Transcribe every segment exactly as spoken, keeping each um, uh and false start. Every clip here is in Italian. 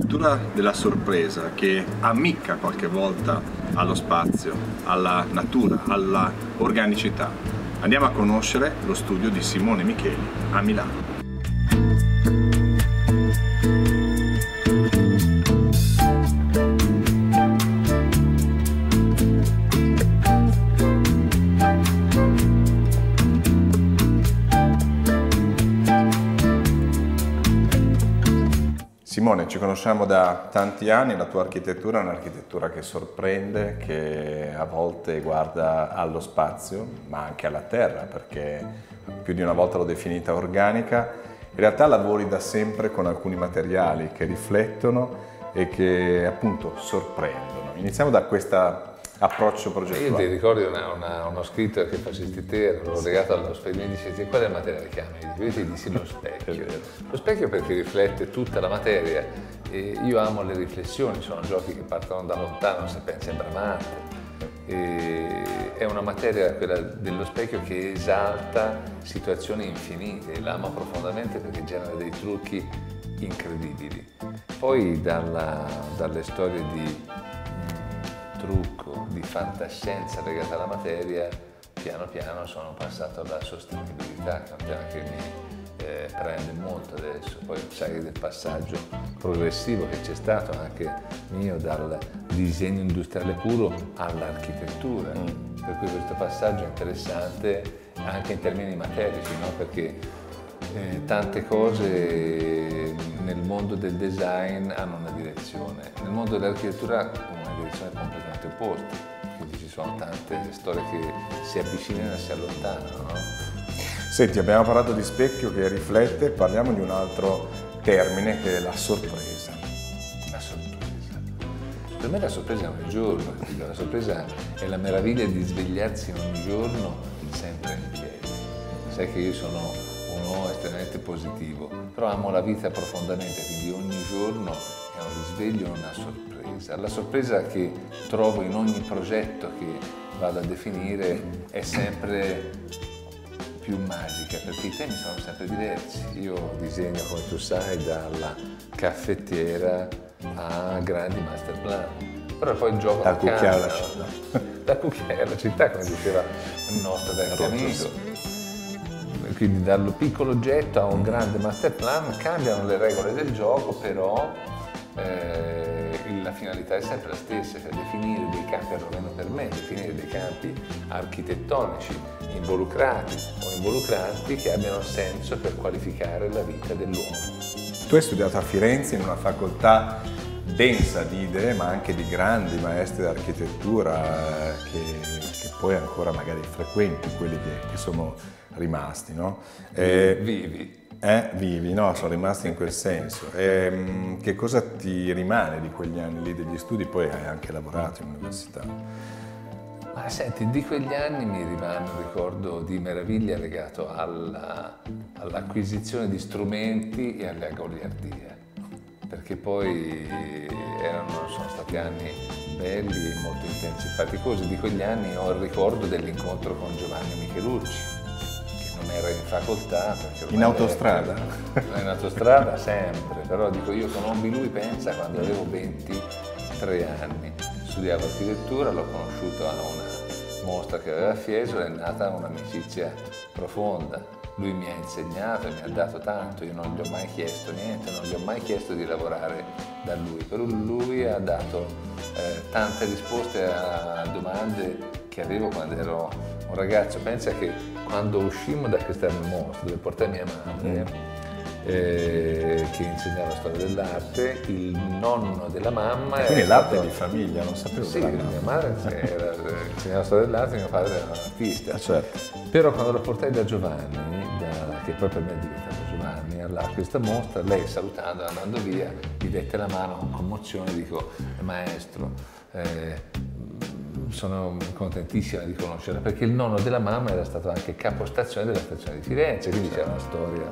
l'architettura della sorpresa che ammicca qualche volta allo spazio, alla natura, alla organicità. Andiamo a conoscere lo studio di Simone Micheli a Milano. Simone, ci conosciamo da tanti anni, la tua architettura è un'architettura che sorprende, che a volte guarda allo spazio, ma anche alla terra, perché più di una volta l'ho definita organica. In realtà lavori da sempre con alcuni materiali che riflettono e che appunto sorprendono. Iniziamo da questo approccio progettuale. Io ti ricordi una, una, uno scritto che facesti te, l'ho legato allo specchio, mi dicevi qual è il materiale che ami? Io ti dissi lo specchio. Lo specchio perché riflette tutta la materia e io amo le riflessioni, sono giochi che partono da lontano, se pensi a Bramante. E è una materia, quella dello specchio, che esalta situazioni infinite, l'amo profondamente perché genera dei trucchi incredibili. Poi dalla, dalle storie di trucco, di fantascienza legata alla materia, piano piano sono passato alla sostenibilità, che è un tema che mi eh, prende molto adesso. Poi sai del passaggio progressivo che c'è stato anche mio dal disegno industriale puro all'architettura, mm. per cui questo passaggio è interessante anche in termini materici, no? Perché eh, tante cose nel mondo del design hanno una direzione, nel mondo dell'architettura una direzione completamente opposta, quindi ci sono tante storie che si avvicinano e si allontanano, no? Senti, abbiamo parlato di specchio che riflette, parliamo di un altro termine che è la sorpresa. La sorpresa. Per me la sorpresa è ogni giorno, la sorpresa è la meraviglia di svegliarsi ogni giorno sempre in piedi. Sai che io sono un uomo estremamente positivo, però amo la vita profondamente, quindi ogni giorno è un risveglio, una sorpresa. La sorpresa che trovo in ogni progetto che vado a definire è sempre più magica, perché i temi sono sempre diversi. Io disegno, come tu sai, dalla caffettiera a grandi master plan, però poi il gioco dal cucchiaio alla città. Dal cucchiaio alla città, come diceva il nostro vecchio amico. Quindi dal piccolo oggetto a un grande master plan cambiano le regole del gioco, però eh, la finalità è sempre la stessa, cioè definire dei campi, almeno per me, definire dei campi architettonici involucrati o involucranti che abbiano senso per qualificare la vita dell'uomo. Tu hai studiato a Firenze in una facoltà densa di idee, ma anche di grandi maestri d'architettura che, che poi ancora magari frequenti, quelli che, che sono rimasti, no? Eh, vivi. Eh, vivi, no, sono rimasti in quel senso. E, che cosa ti rimane di quegli anni lì degli studi? Poi hai anche lavorato in università. Ma senti, di quegli anni mi rimane un ricordo di meraviglia legato all'acquisizione all di strumenti e alla goliardia, perché poi erano, sono stati anni belli e molto intensi e faticosi. Di quegli anni ho il ricordo dell'incontro con Giovanni Michelucci, non era in facoltà. In autostrada? Era, in autostrada sempre, però dico, io conobbi lui, pensa, quando avevo ventitré anni, studiavo architettura, l'ho conosciuto a una mostra che aveva a Fiesole, è nata un'amicizia profonda. Lui mi ha insegnato e mi ha dato tanto, io non gli ho mai chiesto niente, non gli ho mai chiesto di lavorare da lui, però lui ha dato eh, tante risposte a domande che avevo quando ero un ragazzo. Pensa che quando uscimmo da questa mostra, dove portai mia madre, mm. eh, che insegnava storia dell'arte, il nonno della mamma... Quindi l'arte stato... di famiglia, non sapevo. Sì, mia madre era, insegnava storia dell'arte, mio padre era un artista. Ah, certo. Però quando lo portai da Giovanni, da, che poi per me è diventato Giovanni, alla, a questa mostra, lei salutando, andando via, gli dette la mano con commozione, dico, maestro, eh, sono contentissima di conoscerla, perché il nonno della mamma era stato anche capostazione della stazione di Firenze, quindi c'era una storia.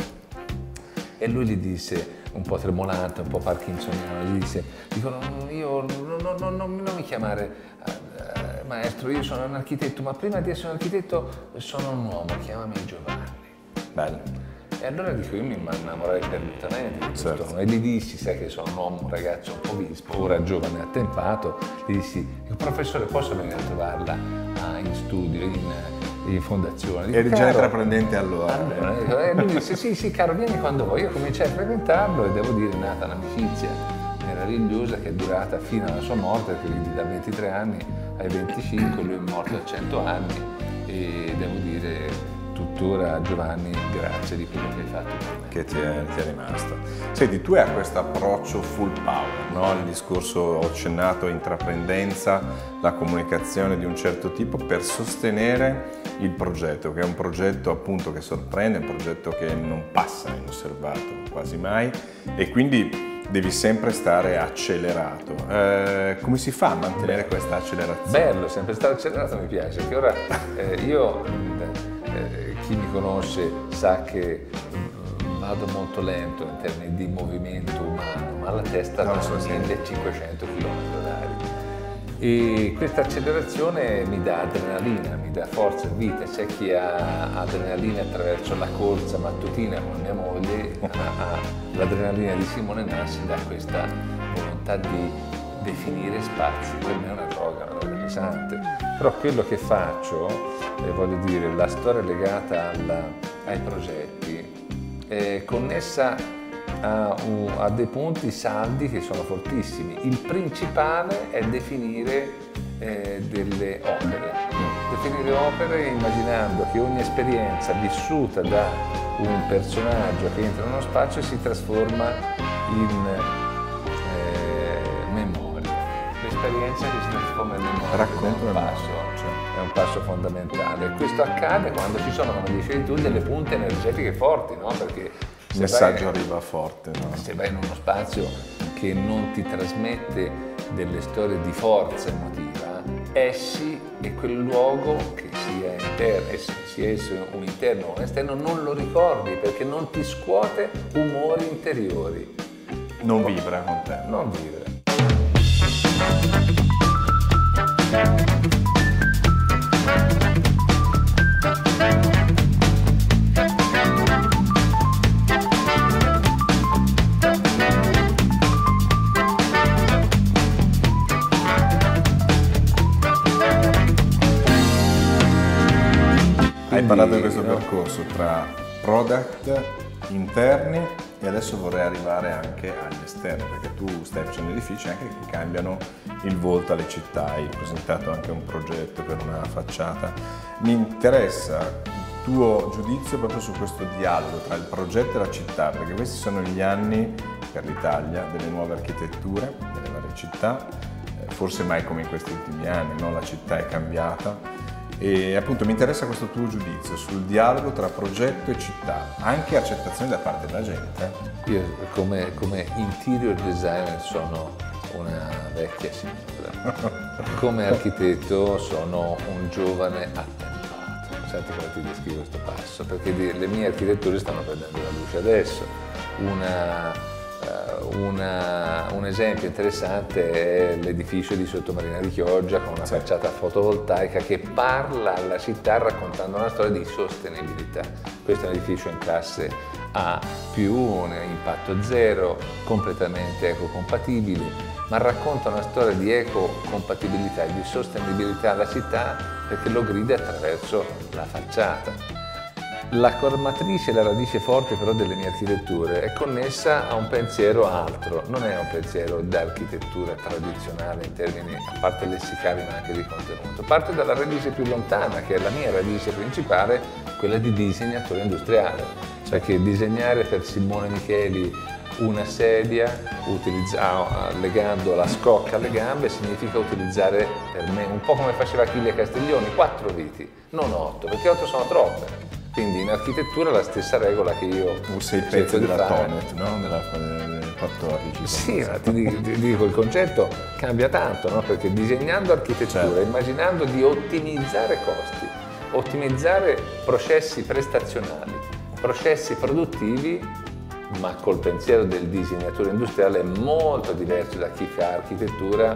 E lui gli disse, un po' tremolante, un po' parkinsoniano, gli disse, dicono, io non, non, non, non mi chiamare eh, maestro, io sono un architetto, ma prima di essere un architetto sono un uomo, chiamami Giovanni. Bello. E allora dico, io mi innamorai perdutamente di questo Certo. uomo. E gli dissi, sai che sono un uomo, un ragazzo un po' vispo, ora giovane attempato, gli dissi, professore, posso venire a trovarla ah, in studio, in, in fondazione? Dico, Eri già "Caro, intraprendente allora. allora, e lui disse sì, sì, caro, vieni quando vuoi. Io cominciai a frequentarlo e devo dire è nata un'amicizia meravigliosa che è durata fino alla sua morte, quindi da ventitré anni ai venticinque, lui è morto a cento anni e devo dire tuttora Giovanni grazie di quello che hai fatto per me. Che ti è, ti è rimasto. Senti, tu hai questo approccio full power, no? Il discorso, ho accennato, intraprendenza, la comunicazione di un certo tipo per sostenere il progetto, che è un progetto appunto che sorprende, un progetto che non passa inosservato quasi mai e quindi devi sempre stare accelerato. Eh, come si fa a mantenere questa accelerazione? Bello, sempre stare accelerato mi piace, perché ora eh, io, eh, chi mi conosce sa che mm, vado molto lento in termini di movimento umano, ma la testa No, va so, a sì. millecinquecento chilometri orari. E questa accelerazione mi dà adrenalina, mi dà forza e vita. C'è chi ha adrenalina attraverso la corsa mattutina come mia moglie, l'adrenalina di Simone Nassi dà questa volontà di definire spazi. Per me è una droga, una droga pesante. Però quello che faccio, eh, voglio dire, la storia legata alla, ai progetti è connessa Ha, un, ha dei punti saldi che sono fortissimi. Il principale è definire eh, delle opere. Definire opere immaginando che ogni esperienza vissuta da un personaggio che entra in uno spazio si trasforma in eh, memoria. L'esperienza che si trasforma in memoria Racconta è un passo, è un passo fondamentale. E questo accade quando ci sono, come dicevi tu, delle punte energetiche forti, no? Perché Il messaggio vai, arriva forte, no? Se vai in uno spazio che non ti trasmette delle storie di forza emotiva, esci e quel luogo, che sia interno, sia esso un interno o un esterno, non lo ricordi perché non ti scuote umori interiori. Non vibra con te. Non vibra. Hai parlato di questo percorso tra product interni e adesso vorrei arrivare anche agli esterni, perché tu stai facendo edifici anche che cambiano il volto alle città, hai presentato anche un progetto per una facciata. Mi interessa il tuo giudizio proprio su questo dialogo tra il progetto e la città, perché questi sono gli anni per l'Italia delle nuove architetture, delle varie città, forse mai come in questi ultimi anni, no? La città è cambiata. E appunto mi interessa questo tuo giudizio sul dialogo tra progetto e città, anche accettazione da parte della gente. Io come, come interior designer sono una vecchia signora, come architetto sono un giovane attempato. Senti come ti descrivo questo passo, perché le mie architetture stanno prendendo la luce adesso. Una, Una, un esempio interessante è l'edificio di Sottomarina di Chioggia con una sì. facciata fotovoltaica che parla alla città raccontando una storia di sostenibilità. Questo è un edificio in classe A più, un impatto zero, completamente ecocompatibile, ma racconta una storia di ecocompatibilità e di sostenibilità alla città perché lo grida attraverso la facciata. La matrice, la radice forte però delle mie architetture è connessa a un pensiero altro, non è un pensiero d'architettura tradizionale in termini a parte lessicali ma anche di contenuto, parte dalla radice più lontana che è la mia radice principale, quella di disegnatore industriale, cioè che disegnare per Simone Micheli una sedia legando la scocca alle gambe significa utilizzare per me, un po' come faceva Achille Castiglioni, quattro viti, non otto, perché otto sono troppe. Quindi in architettura la stessa regola che io usa i pezzi della Tonet, no? Della quattordici. Sì, ma ti, ti dico, il concetto cambia tanto, no? Perché disegnando architettura, certo. Immaginando di ottimizzare costi, ottimizzare processi prestazionali, processi produttivi, ma col pensiero del disegnatore industriale molto diverso da chi fa architettura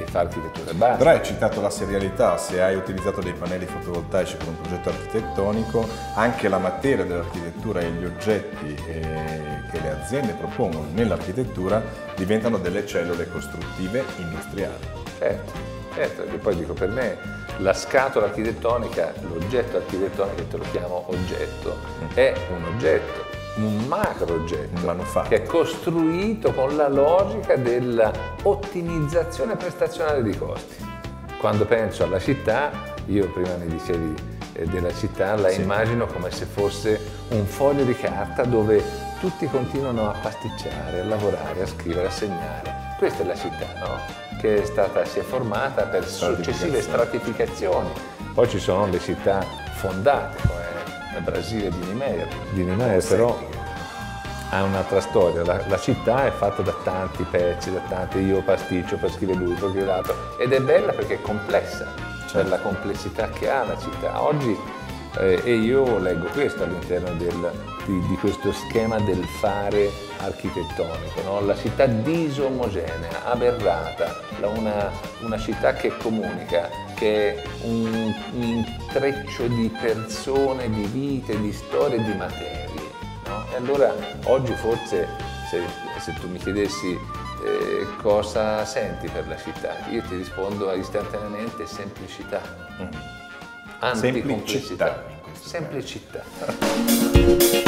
e fa architettura e basta. Però hai citato la serialità, se hai utilizzato dei pannelli fotovoltaici per un progetto architettonico, anche la materia dell'architettura e gli oggetti eh, che le aziende propongono nell'architettura diventano delle cellule costruttive industriali. Certo, certo, e poi dico, per me la scatola architettonica, l'oggetto architettonico, te lo chiamo oggetto, è un oggetto, un macro oggetto, un manufatto, che è costruito con la logica dell'ottimizzazione prestazionale di costi. Quando penso alla città, io prima mi dicevi eh, della città, la sì. immagino come se fosse un foglio di carta dove tutti continuano a pasticciare, a lavorare, a scrivere, a segnare. Questa è la città, no? Che è stata, si è formata per successive stratificazioni. Poi ci sono le città fondate, come il Brasile di Niemeyer. Di Niemeyer però ha un'altra storia. La, la città è fatta da tanti pezzi, da tanti io pasticcio per scrivere lui, per scrivere l'altro. Ed è bella perché è complessa, cioè la complessità che ha la città. Oggi, eh, e io leggo questo all'interno del, di, di questo schema del fare architettonico, no? La città disomogenea, aberrata, una, una città che comunica, che è un, un intreccio di persone, di vite, di storie, di materie, no? E allora oggi forse, se, se tu mi chiedessi eh, cosa senti per la città, io ti rispondo istantaneamente semplicità, mm. anticomplessità, semplicità. semplicità.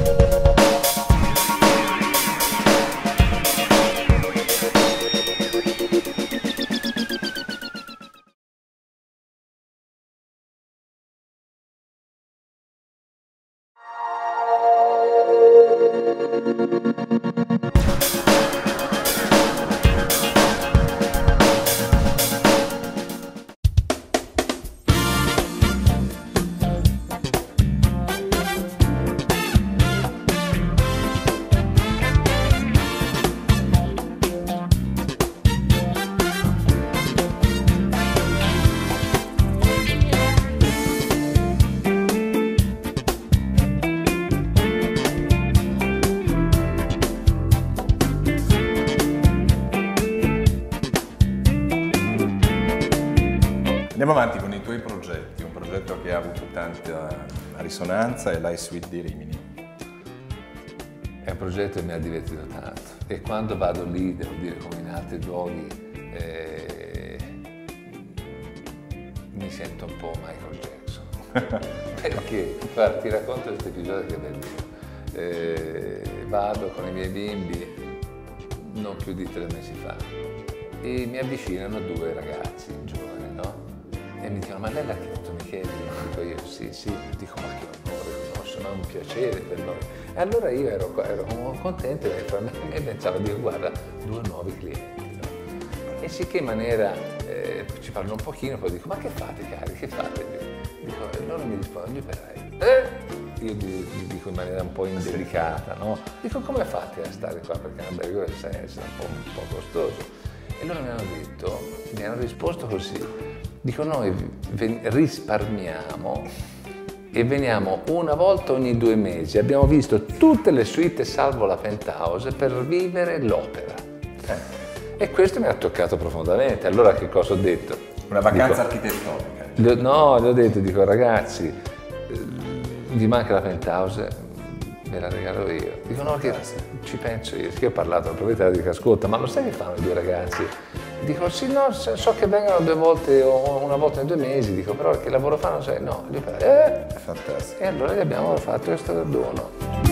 Andiamo avanti con i tuoi progetti, un progetto che ha avuto tanta risonanza è l'iSuite di Rimini. È un progetto che mi ha divertito tanto e quando vado lì, devo dire come in altri luoghi, eh, mi sento un po' Michael Jackson. Perché, guarda, ti racconto questo episodio che è bellissimo. Eh, vado con i miei bimbi non più di tre mesi fa e mi avvicinano due ragazzi giovani, no? E mi dicono, ma lei è l'architetto Micheli? Dico io, sì, sì. Dico, ma che onore, conosco, ma è un piacere per noi. E allora io ero, ero contento e pensavo, dico, guarda, due nuovi clienti, no? E sicché in maniera, eh, ci parlo un pochino, poi dico, ma che fate cari, che fate? Dico, e loro mi rispondono, gli operai. Eh? Io gli, gli dico in maniera un po' indelicata, no? Dico, come fate a stare qua? Perché una bergoglio sa essere un po', un po' costoso. E loro mi hanno detto, mi hanno risposto così. Dico, noi risparmiamo e veniamo una volta ogni due mesi. Abbiamo visto tutte le suite salvo la penthouse per vivere l'opera. Eh. E questo mi ha toccato profondamente. Allora che cosa ho detto? Una vacanza dico, architettonica. Gli ho, no, gli ho detto, dico ragazzi, vi manca la penthouse, ve la regalo io. Dico no, che ci penso io. Che ho parlato al proprietario, dico ascolta, ma lo sai che fanno i due ragazzi? Dico sì, no, so che vengono due volte o una volta in due mesi, dico però che lavoro fanno? Sai, no, gli operai, eh, è fantastico. E allora gli abbiamo fatto questo dono.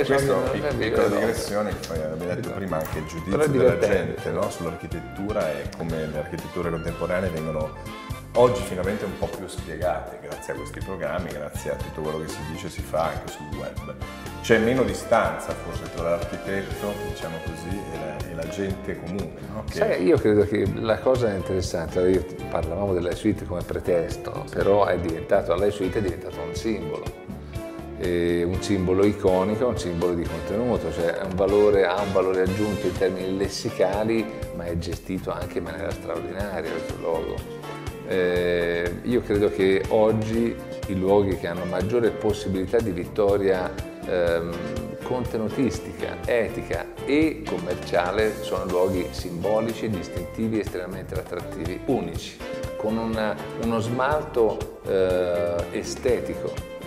E questa è una piccola digressione che poi abbiamo detto prima, anche il giudizio della gente, no? Sull'architettura e come le architetture contemporanee vengono oggi finalmente un po' più spiegate grazie a questi programmi, grazie a tutto quello che si dice e si fa anche sul web. C'è meno distanza forse tra l'architetto, diciamo così, e la, e la gente comune, no? Che... Sai, io credo che la cosa interessante, io parlavamo della suite come pretesto, però è diventato, la suite è diventato un simbolo, e un simbolo iconico, un simbolo di contenuto, cioè è un valore, ha un valore aggiunto in termini lessicali, ma è gestito anche in maniera straordinaria questo luogo. Eh, io credo che oggi i luoghi che hanno maggiore possibilità di vittoria ehm, contenutistica, etica e commerciale sono luoghi simbolici, distintivi, estremamente attrattivi, unici, con una, uno smalto eh, estetico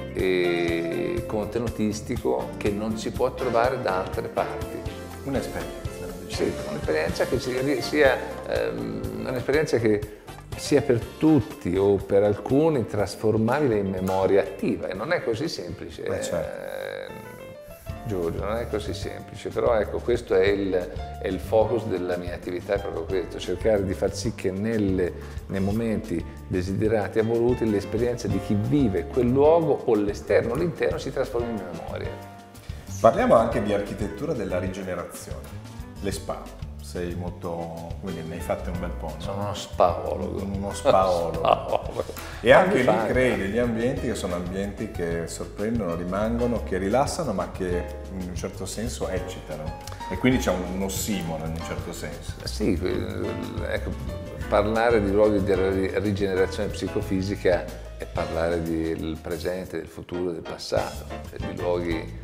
e contenutistico che non si può trovare da altre parti. Un'esperienza. Sì, un'esperienza che sia ehm, un'esperienza che sia per tutti o per alcuni trasformabile in memoria attiva, e non è così semplice. Beh, certo. eh, Giorgio, non è così semplice, però ecco, questo è il, è il focus della mia attività, è proprio questo, cercare di far sì che nelle, nei momenti desiderati e voluti l'esperienza di chi vive quel luogo o l'esterno o l'interno si trasformi in memoria. Parliamo anche di architettura della rigenerazione, le spa. Sei molto, quindi ne hai fatte un bel po', no? Sono uno spaologo. Uno spaologo. spaologo. E anche lì crei degli ambienti che sono ambienti che sorprendono, rimangono, che rilassano, ma che in un certo senso eccitano. E quindi c'è un ossimoro in un certo senso. Sì, ecco, parlare di luoghi di rigenerazione psicofisica è parlare del presente, del futuro, del passato, cioè di luoghi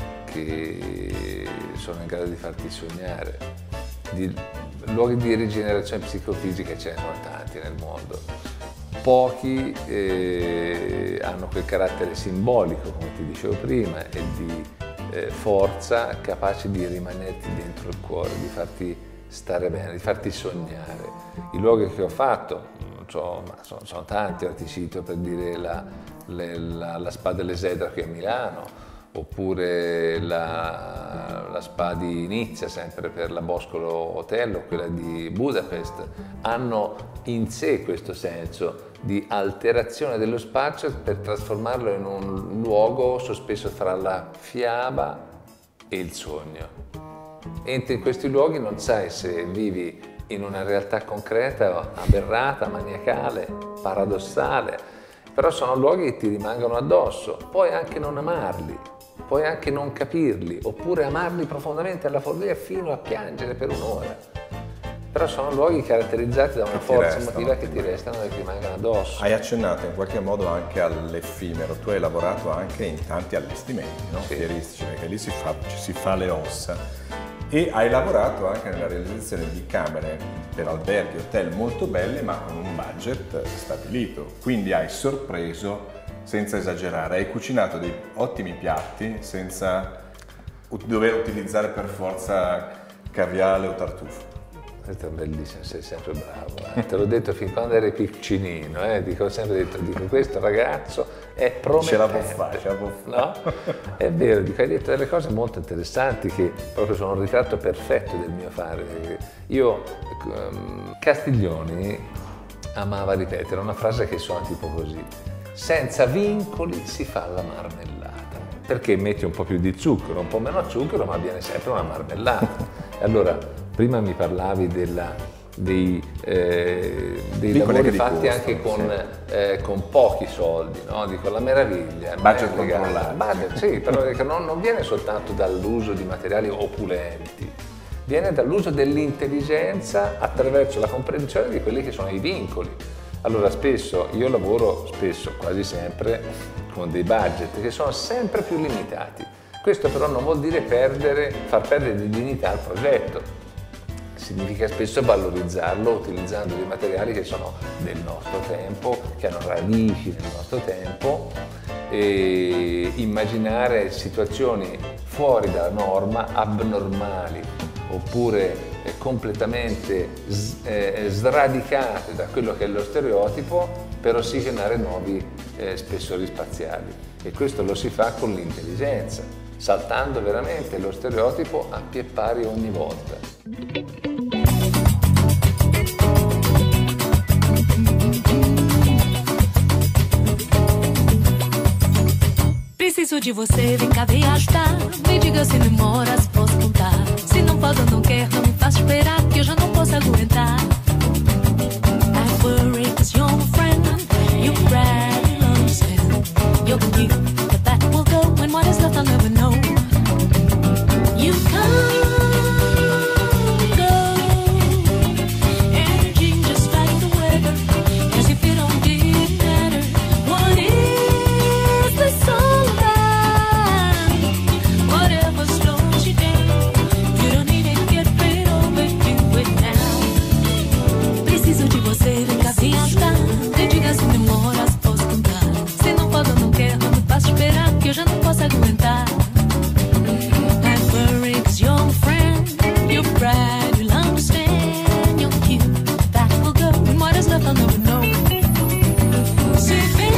che sono in grado di farti sognare. Di luoghi di rigenerazione psicofisica ce ne sono tanti nel mondo. Pochi eh, hanno quel carattere simbolico, come ti dicevo prima, e di eh, forza capaci di rimanerti dentro il cuore, di farti stare bene, di farti sognare. I luoghi che ho fatto, non so, ma sono, sono tanti, ora ti cito per dire la, le, la, la Spa dell'Esedra qui a Milano, oppure la, la Spa di Nizza, sempre per la Boscolo Hotel, o quella di Budapest, hanno in sé questo senso di alterazione dello spazio per trasformarlo in un luogo sospeso fra la fiaba e il sogno. Entri in questi luoghi, non sai se vivi in una realtà concreta, aberrata, maniacale, paradossale, però sono luoghi che ti rimangono addosso. Puoi anche non amarli, puoi anche non capirli, oppure amarli profondamente alla follia fino a piangere per un'ora. Però sono luoghi caratterizzati da una forza emotiva che ti restano e ti rimangono addosso. Hai accennato in qualche modo anche all'effimero, tu hai lavorato anche in tanti allestimenti, no? Sì. Fieristici, perché lì si fa, ci si fa le ossa. E hai lavorato anche nella realizzazione di camere per alberghi, hotel molto belle, ma con un budget stabilito. Quindi hai sorpreso, senza esagerare, hai cucinato dei ottimi piatti senza dover utilizzare per forza caviale o tartufo. Questo è bellissimo, sei sempre bravo. Eh. Te l'ho detto fin quando eri piccinino, eh. Dico, ho sempre detto, dico, questo ragazzo è promettente. Ce la può fare, ce la può fare. No? È vero, dico, hai detto delle cose molto interessanti che proprio sono un ritratto perfetto del mio fare. Io, um, Castiglioni amava ripetere una frase che suona tipo così: senza vincoli si fa la marmellata. Perché metti un po' più di zucchero, un po' meno zucchero, ma viene sempre una marmellata. Allora, prima mi parlavi della, dei, eh, dei lavori fatti costo, anche con, sì. eh, con pochi soldi, no? Dico, la meraviglia. Budget controllato. Budget, sì, però non, non viene soltanto dall'uso di materiali opulenti, viene dall'uso dell'intelligenza attraverso la comprensione di quelli che sono i vincoli. Allora spesso, io lavoro spesso, quasi sempre, con dei budget che sono sempre più limitati. Questo però non vuol dire perdere, far perdere di dignità al progetto. Significa spesso valorizzarlo utilizzando dei materiali che sono del nostro tempo, che hanno radici nel nostro tempo, e immaginare situazioni fuori dalla norma, abnormali, oppure eh, completamente s- eh, sradicate da quello che è lo stereotipo, per ossiggenare nuovi eh, spessori spaziali. E questo lo si fa con l'intelligenza. saltando veramente lo stereotipo a pie pari ogni volta. Preciso de você, vem cá, vem ajudar. Me diga se demoras, posso contar. Se não pode ou não quer, não me faça esperar, que eu já não posso aguentar. I worry cause you're my friend. You really understand. You're the you, but that will go. When what is left I'll never know. You come, go, energy just like the weather. As if it don't didn't matter. What is this all about? Whatever slows you down, you don't need to get rid of it, do it now. Preciso de você, vem cá, vem ajudar. Me diga se demoras, posso contar. Se não pode ou não quer, não me faça esperar, que eu já não posso aguentar. I worry cause you're my friend. You're bright, you'll understand. You're cute, that will go. And what is left I'll never know. Se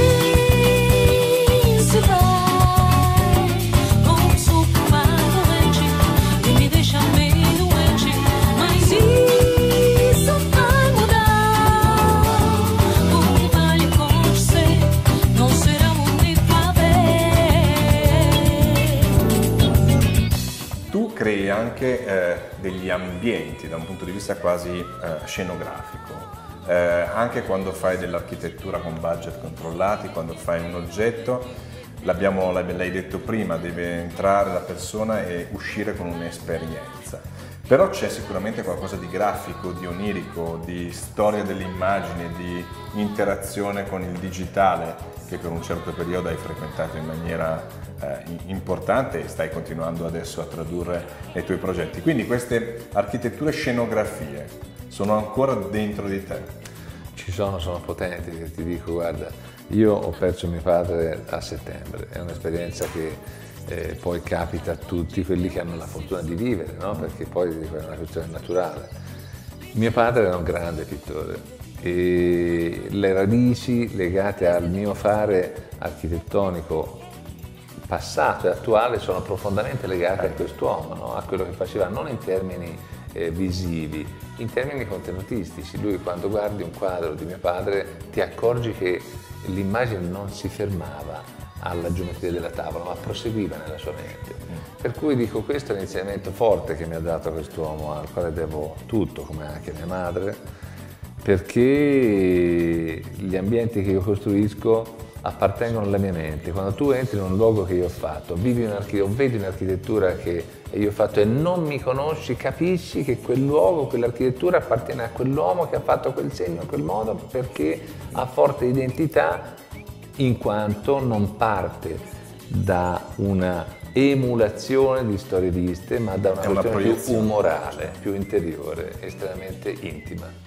vem, se vai, como um sopro valente, e me deixa meio doente, mas isso vai mudar. O que vale acontecer não será bonito a ver. Tu crei anche eh, degli ambienti da un punto di vista quasi eh, scenografico, eh, anche quando fai dell'architettura con budget controllati, quando fai un oggetto, l'abbiamo, l'hai detto prima, deve entrare la persona e uscire con un'esperienza. Però c'è sicuramente qualcosa di grafico, di onirico, di storia dell'immagine, di interazione con il digitale che per un certo periodo hai frequentato in maniera eh, importante e stai continuando adesso a tradurre nei tuoi progetti. Quindi queste architetture scenografie sono ancora dentro di te? Ci sono, sono potenti, ti dico, guarda, io ho perso mio padre a settembre, è un'esperienza che eh, poi capita a tutti quelli che hanno la fortuna di vivere, no? Perché poi è una questione naturale. Mio padre era un grande pittore e le radici legate al mio fare architettonico passato e attuale sono profondamente legate a quest'uomo, no? A quello che faceva, non in termini eh, visivi, in termini contenutistici. Lui, quando guardi un quadro di mio padre, ti accorgi che l'immagine non si fermava alla geometria della tavola, ma proseguiva nella sua mente. Per cui dico, questo è l'insegnamento forte che mi ha dato quest'uomo, al quale devo tutto, come anche mia madre, perché gli ambienti che io costruisco appartengono alla mia mente. Quando tu entri in un luogo che io ho fatto, vivi o vedi un'architettura che io ho fatto e non mi conosci, capisci che quel luogo, quell'architettura appartiene a quell'uomo che ha fatto quel segno in quel modo, perché ha forte identità, in quanto non parte da una emulazione di storie viste, ma da una questione più umorale, più interiore, estremamente intima.